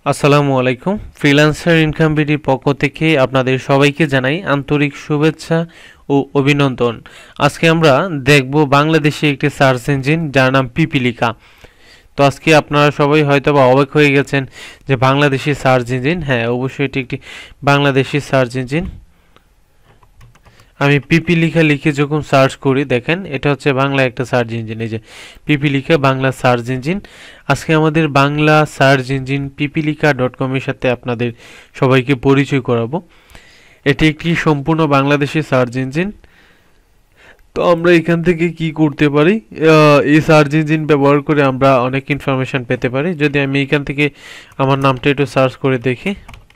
আসসালামু আলাইকুম। Freelancer income বিডির পক্ষ থেকে আপনাদের সবাইকে জানাই আন্তরিক শুভেচ্ছা ও অভিনন্দন। আজকে আমরা দেখব বাংলাদেশে একটি সার্চ ইঞ্জিন যার নাম পিপিলিকা। তো আজকে আপনারা সবাই হয়তো বা অবাক হয়ে গেছেন যে বাংলাদেশি সার্চ ইঞ্জিন। হ্যাঁ, অবশ্যই এটি একটি বাংলাদেশি সার্চ ইঞ্জিন। আমি পিপিলিকা লিখে যখন সার্চ করি, দেখেন এটা হচ্ছে বাংলা একটা সার্চ ইঞ্জিন। এই যে পিপিলিকা বাংলা সার্চ ইঞ্জিন। আজকে আমাদের বাংলা সার্চ ইঞ্জিন পিপিলিকা.com এর সাথে আপনাদের সবাইকে পরিচয় করাবো। এটি একটি সম্পূর্ণ বাংলাদেশি সার্চ ইঞ্জিন। তো আমরা এখান থেকে কি করতে পারি, এই সার্চ ইঞ্জিন ব্যবহার করে আমরা অনেক ইনফরমেশন পেতে পারি। যদি আমি এখান থেকে আমার নামটা একটু সার্চ করে দেখি।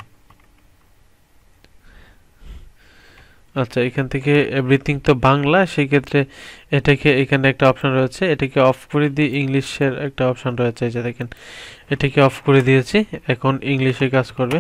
আচ্ছা, এখান থেকে এভরিথিং তো বাংলা, সেই ক্ষেত্রে এটাকে এখানে একটা অপশন রয়েছে, এটাকে অফ করে দিই। ইংলিশের একটা অপশন রয়েছে, এই যে দেখেন এটাকে অফ করে দিয়েছি, এখন ইংলিশে কাজ করবে।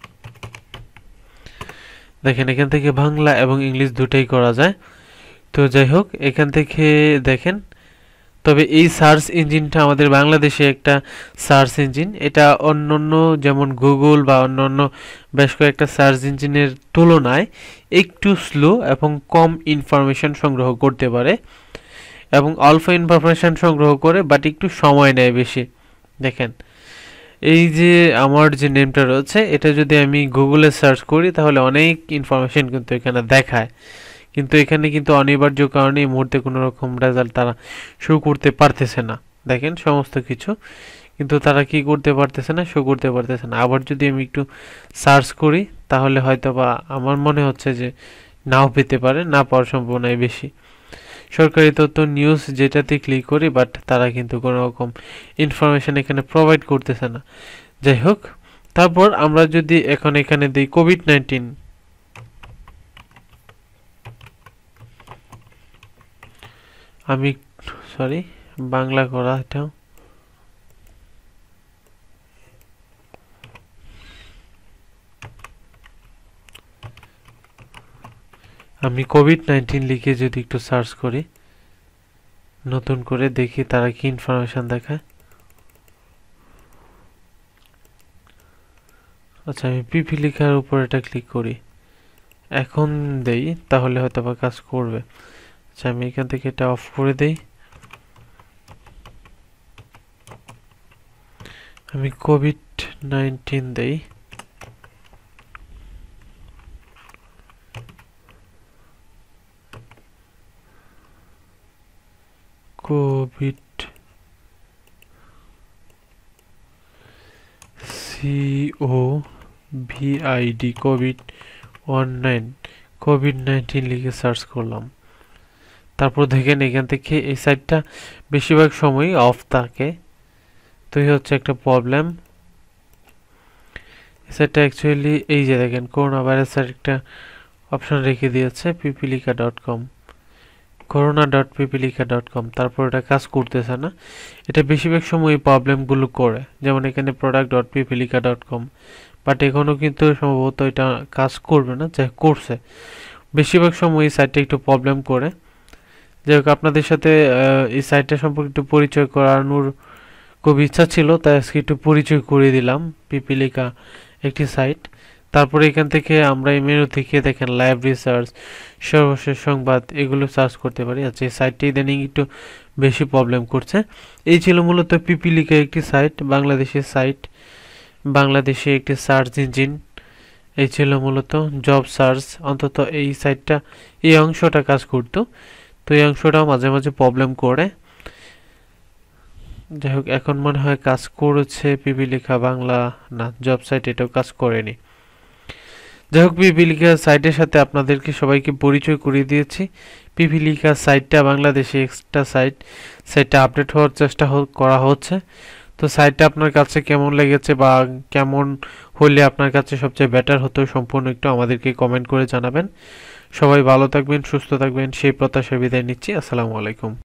দেখেন এখান থেকে বাংলা এবং ইংলিশ দুটাই করা যায়। তো যাই হোক, এখান থেকে দেখেন, তবে এই সার্চ ইঞ্জিনটা আমাদের বাংলাদেশে একটা সার্চ ইঞ্জিন। এটা অন্যান্য যেমন গুগল বা অন্যান্য বেশ কয়েকটা সার্চ ইঞ্জিনের তুলনায় একটু স্লো এবং কম ইনফরমেশন সংগ্রহ করতে পারে এবং অল্প ইনফরমেশন সংগ্রহ করে, বাট একটু সময় নেয় বেশি। দেখেন এই যে আমার যে নেমটা রয়েছে, এটা যদি আমি গুগলে সার্চ করি তাহলে অনেক ইনফরমেশন কিন্তু এখানে দেখায়, কিন্তু এখানে কিন্তু অনিবার্য কারণে এই মুহূর্তে কোনো রকম রেজাল্ট তারা শো করতে পারতেছে না। দেখেন সমস্ত কিছু, কিন্তু তারা কি করতে পারতেছে না, শো করতে পারতেছে না। আবার যদি আমি একটু সার্চ করি তাহলে হয়তো বা আমার মনে হচ্ছে যে নাও পেতে পারে, না পাওয়ার সম্ভাবনাই বেশি। সরকারি তথ্য নিউজ যেটাতে ক্লিক করি, বাট তারা কিন্তু কোনো রকম ইনফরমেশন এখানে প্রোভাইড করতেছে না। যাই হোক, তারপর আমরা যদি এখন এখানে দিই কোভিড-19, আমি সরি বাংলা করা এটা, আমি কোভিড-19 লিখে যদি একটু সার্চ করি নতুন করে, দেখি তারা কি ইনফরমেশন দেখায়। আচ্ছা, আমি পিপিলিকার উপর এটা ক্লিক করি, এখন দেই, তাহলে হয়তো বা কাজ করবে। আচ্ছা, আমি এখান থেকে এটা অফ করে দেই, আমি কোভিড-19 দেই। কোভিড COVID কোভিড-19 লিখে সার্চ করলাম। তারপর দেখেন এখান থেকে এই সাইটটা বেশিরভাগ সময় অফ থাকে, তো এই হচ্ছে একটা প্রবলেম। এই সাইটটা অ্যাকচুয়ালি এই যে দেখেন করোনা ভাইরাসের একটা অপশন রেখে দিয়েছে পিপিলিকা.com, corona.pipilika.com, তারপর এটা কাজ করতেছে না। এটা বেশিরভাগ সময় এই প্রবলেমগুলো করে, যেমন এখানে product.pipilika.com, বাট এখনও কিন্তু সম্ভবত এটা কাজ করবে না। যাই করছে, বেশিরভাগ সময় এই সাইটটা একটু প্রবলেম করে। যাই হোক, আপনাদের সাথে এই সাইটটা সম্পর্কে একটু পরিচয় করানোর খুব ইচ্ছা ছিল, তাই আজকে একটু পরিচয় করে দিলাম। পিপিলিকা একটি সাইট। তারপরে এখান থেকে আমরা এই মেনু থেকে দেখেন লাইভ রিসার্চ, সর্বশেষ সংবাদ, এগুলো সার্চ করতে পারি। আচ্ছা, এই সাইটটি ইদানিং একটু বেশি প্রবলেম করছে। এই ছিল মূলত পিপিলিকা একটি সাইট, বাংলাদেশের সাইট, বাংলাদেশে একটি সার্চ ইঞ্জিন। এই ছিল মূলত জব সার্চ, অন্তত এই সাইটটা এই অংশটা কাজ করতো, তো এই অংশটাও মাঝে মাঝে প্রবলেম করে। যাই হোক, এখন মনে হয় কাজ করেছে পিপিলিকা বাংলা, না জব সাইট এটাও কাজ করেনি। যাই হোক, পিপিলিকা সাইটের সাথে আপনাদেরকে সবাইকে পরিচয় করিয়ে দিয়েছি। পিপিলিকা সাইটটা বাংলাদেশে এক্সট্রা সাইট, সাইটটা আপডেট হওয়ার চেষ্টা করা হচ্ছে। তো সাইটটা আপনার কাছে কেমন লেগেছে বা কেমন হলে আপনার কাছে সবচেয়ে বেটার হতো, সম্পূর্ণ একটু আমাদেরকে কমেন্ট করে জানাবেন। সবাই ভালো থাকবেন, সুস্থ থাকবেন, সেই প্রত্যাশায় বিদায় নিচ্ছি। আসসালামু আলাইকুম।